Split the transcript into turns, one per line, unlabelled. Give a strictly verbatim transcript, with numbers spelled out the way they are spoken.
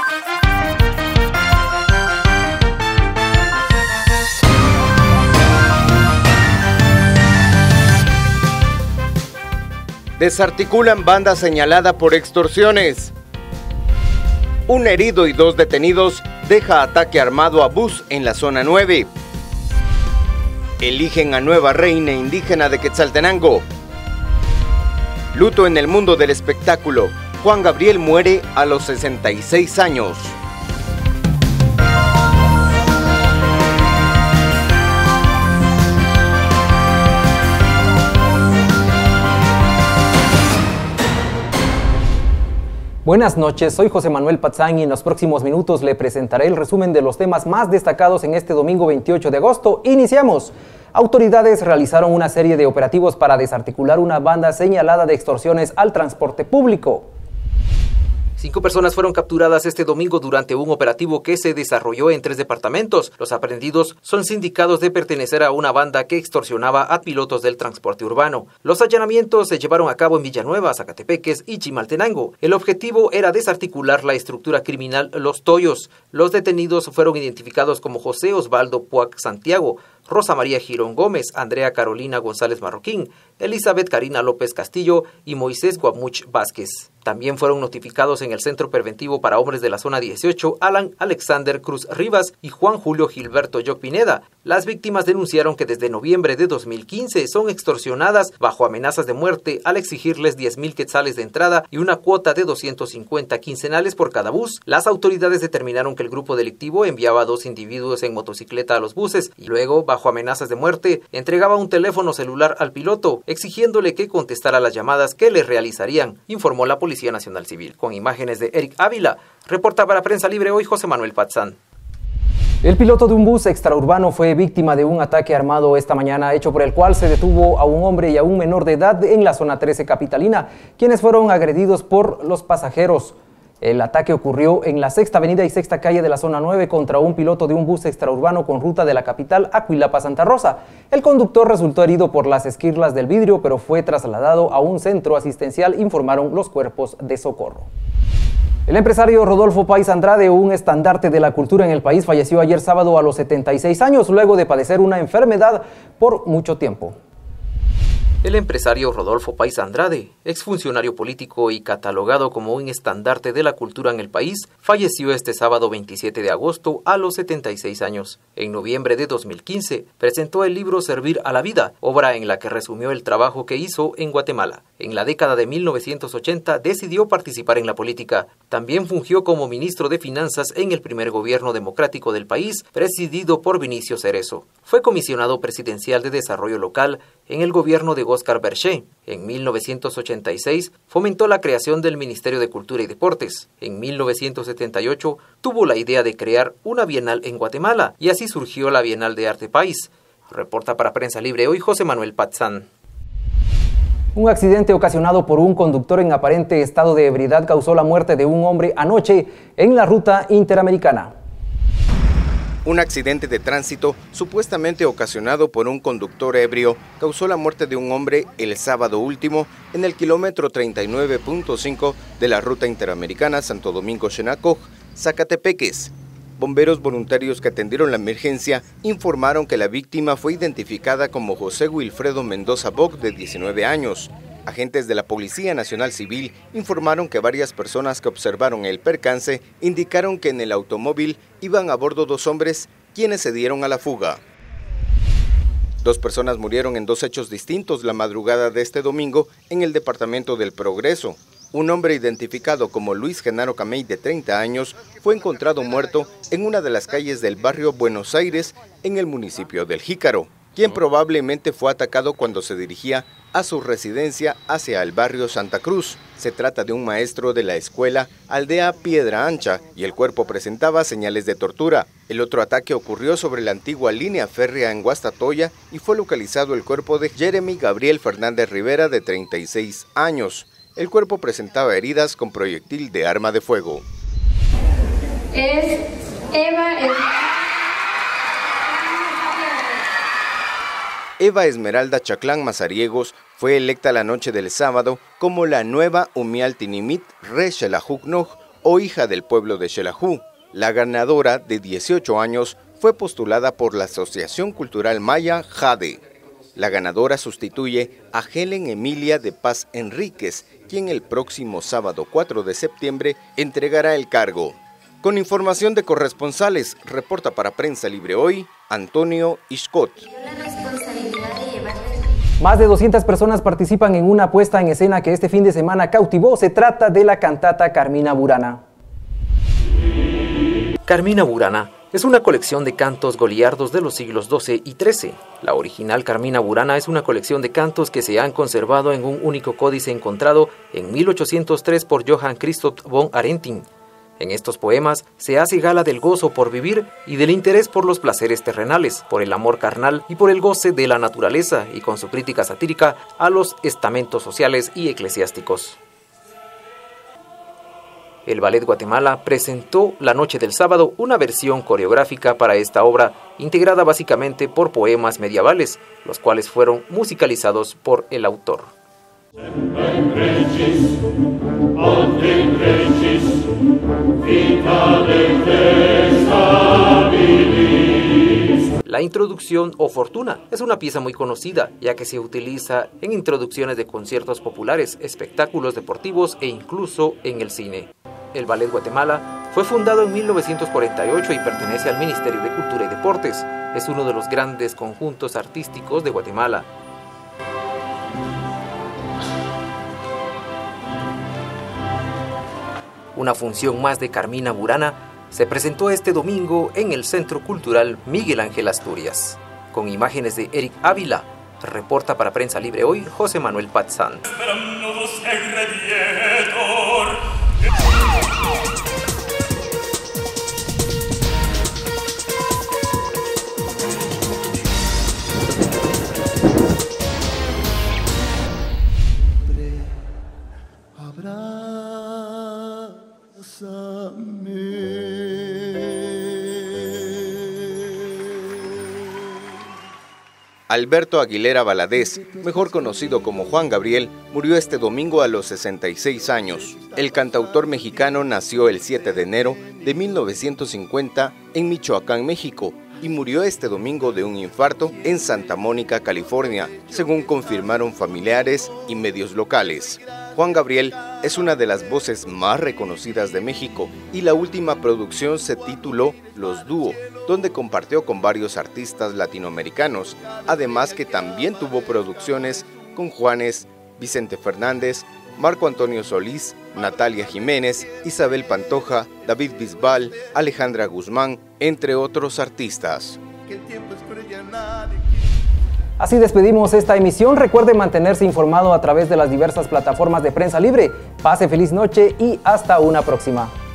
Desarticulan banda señalada por extorsiones. Un herido y dos detenidos deja ataque armado a bus en la zona nueve. Eligen a nueva reina indígena de Quetzaltenango. Luto en el mundo del espectáculo. Juan Gabriel muere a los sesenta y seis años.
Buenas noches, soy José Manuel Patzán y en los próximos minutos le presentaré el resumen de los temas más destacados en este domingo veintiocho de agosto. Iniciamos. Autoridades realizaron una serie de operativos para desarticular una banda señalada de extorsiones al transporte público.
Cinco personas fueron capturadas este domingo durante un operativo que se desarrolló en tres departamentos. Los aprehendidos son sindicados de pertenecer a una banda que extorsionaba a pilotos del transporte urbano. Los allanamientos se llevaron a cabo en Villanueva, Zacatepeques y Chimaltenango. El objetivo era desarticular la estructura criminal Los Toyos. Los detenidos fueron identificados como José Osvaldo Puac Santiago, Rosa María Girón Gómez, Andrea Carolina González Marroquín, Elizabeth Karina López Castillo y Moisés Guamuch Vázquez. También fueron notificados en el Centro Preventivo para Hombres de la Zona dieciocho Alan Alexander Cruz Rivas y Juan Julio Gilberto Yoc Pineda. Las víctimas denunciaron que desde noviembre de dos mil quince son extorsionadas bajo amenazas de muerte al exigirles diez mil quetzales de entrada y una cuota de doscientos cincuenta quincenales por cada bus. Las autoridades determinaron que el grupo delictivo enviaba a dos individuos en motocicleta a los buses y luego, bajo amenazas de muerte, entregaba un teléfono celular al piloto, exigiéndole que contestara las llamadas que le realizarían, informó la Policía Nacional Civil. Con imágenes de Eric Ávila, reporta para Prensa Libre hoy José Manuel Patzán.
El piloto de un bus extraurbano fue víctima de un ataque armado esta mañana, hecho por el cual se detuvo a un hombre y a un menor de edad en la zona trece capitalina, quienes fueron agredidos por los pasajeros. El ataque ocurrió en la Sexta Avenida y Sexta Calle de la zona nueve contra un piloto de un bus extraurbano con ruta de la capital a Cuilapa-Santa Rosa. El conductor resultó herido por las esquirlas del vidrio, pero fue trasladado a un centro asistencial, informaron los cuerpos de socorro. El empresario Rodolfo Pais Andrade, un estandarte de la cultura en el país, falleció ayer sábado a los setenta y seis años, luego de padecer una enfermedad por mucho tiempo.
El empresario Rodolfo Pais Andrade, exfuncionario político y catalogado como un estandarte de la cultura en el país, falleció este sábado veintisiete de agosto a los setenta y seis años. En noviembre de dos mil quince, presentó el libro Servir a la Vida, obra en la que resumió el trabajo que hizo en Guatemala. En la década de mil novecientos ochenta decidió participar en la política. También fungió como ministro de Finanzas en el primer gobierno democrático del país, presidido por Vinicio Cerezo. Fue comisionado presidencial de Desarrollo Local en el gobierno de Óscar Berché. En mil novecientos ochenta y seis fomentó la creación del Ministerio de Cultura y Deportes. En mil novecientos setenta y ocho tuvo la idea de crear una bienal en Guatemala y así surgió la Bienal de Arte País. Reporta para Prensa Libre hoy José Manuel Patzán.
Un accidente ocasionado por un conductor en aparente estado de ebriedad causó la muerte de un hombre anoche en la ruta interamericana.
Un accidente de tránsito supuestamente ocasionado por un conductor ebrio causó la muerte de un hombre el sábado último en el kilómetro treinta y nueve punto cinco de la ruta interamericana Santo Domingo-Xenacoj, Zacatepeques. Bomberos voluntarios que atendieron la emergencia informaron que la víctima fue identificada como José Wilfredo Mendoza Boc, de diecinueve años. Agentes de la Policía Nacional Civil informaron que varias personas que observaron el percance indicaron que en el automóvil iban a bordo dos hombres, quienes se dieron a la fuga. Dos personas murieron en dos hechos distintos la madrugada de este domingo en el departamento del Progreso. Un hombre identificado como Luis Genaro Camey, de treinta años, fue encontrado muerto en una de las calles del barrio Buenos Aires, en el municipio del Jícaro, quien probablemente fue atacado cuando se dirigía a su residencia hacia el barrio Santa Cruz. Se trata de un maestro de la escuela Aldea Piedra Ancha y el cuerpo presentaba señales de tortura. El otro ataque ocurrió sobre la antigua línea férrea en Guastatoya y fue localizado el cuerpo de Jeremy Gabriel Fernández Rivera, de treinta y seis años. El cuerpo presentaba heridas con proyectil de arma de fuego.
Es Eva es...
Eva Esmeralda Chaclán Mazariegos fue electa la noche del sábado como la nueva Umialtinimit Re Xelajucnoj, o hija del pueblo de Xelajú. La ganadora, de dieciocho años, fue postulada por la Asociación Cultural Maya Jade. La ganadora sustituye a Helen Emilia de Paz Enríquez, quien el próximo sábado cuatro de septiembre entregará el cargo. Con información de corresponsales, reporta para Prensa Libre Hoy, Antonio Iscot.
Más de doscientas personas participan en una puesta en escena que este fin de semana cautivó. Se trata de la cantata Carmina Burana.
Carmina Burana es una colección de cantos goliardos de los siglos doce y trece. La original Carmina Burana es una colección de cantos que se han conservado en un único códice encontrado en mil ochocientos tres por Johann Christoph von Arentin. En estos poemas se hace gala del gozo por vivir y del interés por los placeres terrenales, por el amor carnal y por el goce de la naturaleza, y con su crítica satírica a los estamentos sociales y eclesiásticos. El Ballet Guatemala presentó la noche del sábado una versión coreográfica para esta obra, integrada básicamente por poemas medievales, los cuales fueron musicalizados por el autor. La introducción o fortuna es una pieza muy conocida, ya que se utiliza en introducciones de conciertos populares, espectáculos deportivos e incluso en el cine. El Ballet Guatemala fue fundado en mil novecientos cuarenta y ocho y pertenece al Ministerio de Cultura y Deportes. Es uno de los grandes conjuntos artísticos de Guatemala. Una función más de Carmina Burana se presentó este domingo en el Centro Cultural Miguel Ángel Asturias. Con imágenes de Eric Ávila, reporta para Prensa Libre Hoy José Manuel Patzán.
Alberto Aguilera Valadez, mejor conocido como Juan Gabriel, murió este domingo a los sesenta y seis años. El cantautor mexicano nació el siete de enero de mil novecientos cincuenta en Michoacán, México, y murió este domingo de un infarto en Santa Mónica, California, según confirmaron familiares y medios locales. Juan Gabriel es una de las voces más reconocidas de México y la última producción se tituló Los Dúo, donde compartió con varios artistas latinoamericanos, además que también tuvo producciones con Juanes, Vicente Fernández, Marco Antonio Solís, Natalia Jiménez, Isabel Pantoja, David Bisbal, Alejandra Guzmán, entre otros artistas.
Así despedimos esta emisión. Recuerde mantenerse informado a través de las diversas plataformas de Prensa Libre. Pase feliz noche y hasta una próxima.